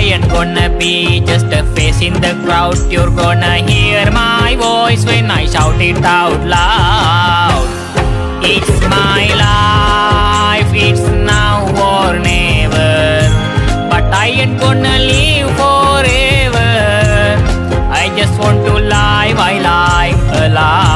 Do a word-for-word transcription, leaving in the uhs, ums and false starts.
ain't gonna be just a face in the crowd. You're gonna hear my voice when I shout it out loud. It's my life, it's now or never, but I ain't gonna live forever. I just want to live, I live alive.